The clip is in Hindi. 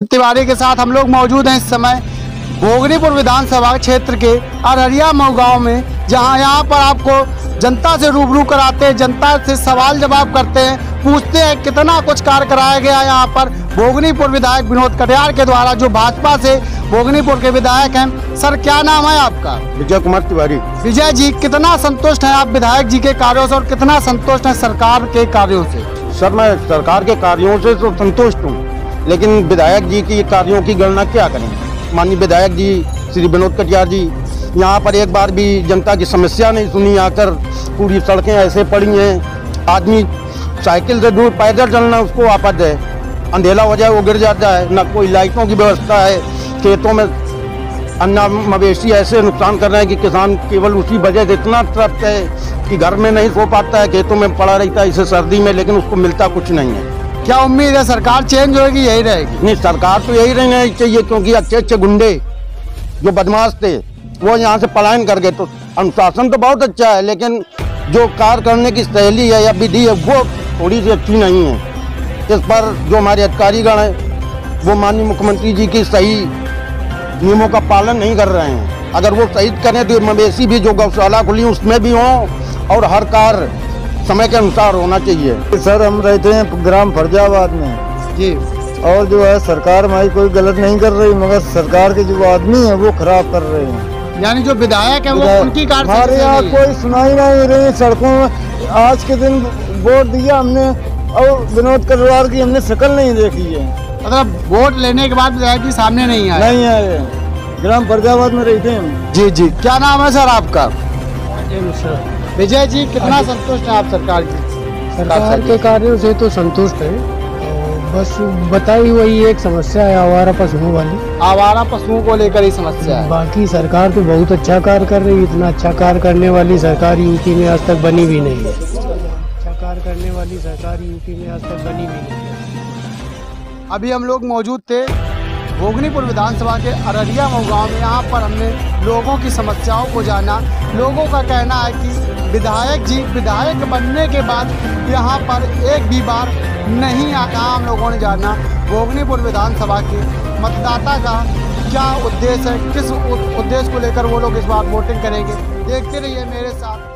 तिवारी के साथ हम लोग मौजूद हैं इस समय भोगनीपुर विधानसभा क्षेत्र के अररिया मऊ गाँव में, जहां यहाँ पर आपको जनता से रूबरू कराते हैं, जनता से सवाल जवाब करते हैं, पूछते हैं कितना कुछ कार्य कराया गया यहाँ पर भोगनीपुर विधायक विनोद कटियार के द्वारा, जो भाजपा से भोगनीपुर के विधायक हैं। सर, क्या नाम है आपका? विजय कुमार तिवारी। विजय जी, कितना संतुष्ट हैं आप विधायक जी के कार्यों से और कितना संतुष्ट हैं सरकार के कार्यों से? सर, मैं सरकार के कार्यों से तो संतुष्ट हूँ, लेकिन विधायक जी की कार्यों की गणना क्या करें। माननीय विधायक जी श्री विनोद कटियार जी यहाँ पर एक बार भी जनता की समस्या नहीं सुनी, आकर पूरी सड़कें ऐसे पड़ी हैं, आदमी साइकिल से दूर पैदल चलना उसको आपद है, अंधेला हो जाए वो गिर जाता है, न कोई लाइटों की व्यवस्था है, खेतों में अन्ना मवेशी ऐसे नुकसान कर रहे हैं कि किसान केवल उसी वजह से इतना त्रस्त है कि घर में नहीं सो पाता है, खेतों में पड़ा रहता है इसे सर्दी में, लेकिन उसको मिलता कुछ नहीं है। क्या उम्मीद है सरकार चेंज होगी, यही रहेगी? नहीं, सरकार तो यही रहना चाहिए, क्योंकि अच्छे अच्छे गुंडे जो बदमाश थे वो यहाँ से पलायन कर गए। तो अनुशासन तो बहुत अच्छा है, लेकिन जो कार्य करने की शैली है या विधि है वो थोड़ी सी अच्छी नहीं है। इस पर जो हमारे अधिकारीगण हैं वो माननीय मुख्यमंत्री जी की सही नियमों का पालन नहीं कर रहे हैं। अगर वो सही करें तो मवेशी भी जो गौशाला खुली उसमें भी हों और हर कार्य समय के अनुसार होना चाहिए। सर, हम रहते हैं ग्राम फरजाबाद में जी, और जो है सरकार हमारी कोई गलत नहीं कर रही, मगर सरकार के जो आदमी है वो खराब कर रहे हैं। यानी जो विधायक है वो उनकी कार्य हमारे यहाँ कोई सुनाई नहीं रही। सड़कों में आज के दिन वोट दिया हमने और विनोद कटियार की हमने शक्ल नहीं देखी है। मतलब वोट लेने के बाद विधायक जी सामने नहीं आए? नहीं आए। ग्राम फरजाबाद में रहते हैं। जी जी, क्या नाम है सर आपका? विजय जी, कितना संतुष्ट है आप सरकार की? सरकार के कार्यों से तो संतुष्ट है, बस बताई वही एक समस्या है आवारा पशुओं वाली। आवारा पशुओं को लेकर ही समस्या है। बाकी सरकार तो बहुत अच्छा कार्य कर रही है, इतना अच्छा कार्य करने वाली सरकार यूपी में आज तक बनी भी नहीं है। अच्छा कार्य करने वाली सरकार यूपी में आज तक बनी भी नहीं है। अभी हम लोग मौजूद थे भोगनीपुर विधानसभा के अररिया मऊ गाँव में। यहाँ पर हमने लोगों की समस्याओं को जाना। लोगों का कहना है कि विधायक जी विधायक बनने के बाद यहाँ पर एक भी बार नहीं आता। हम लोगों ने जाना भोगनीपुर विधानसभा के मतदाता का क्या उद्देश्य है, किस उद्देश्य को लेकर वो लोग इस बार वोटिंग करेंगे। देखते रहिए मेरे साथ।